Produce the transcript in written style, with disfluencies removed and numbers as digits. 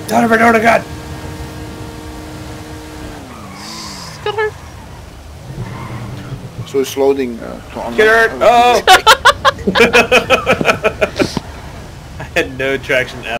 Don't ever know the gun! Skrrrrrt. So it's loading. Skrrrrrt! Oh! I had no traction at all.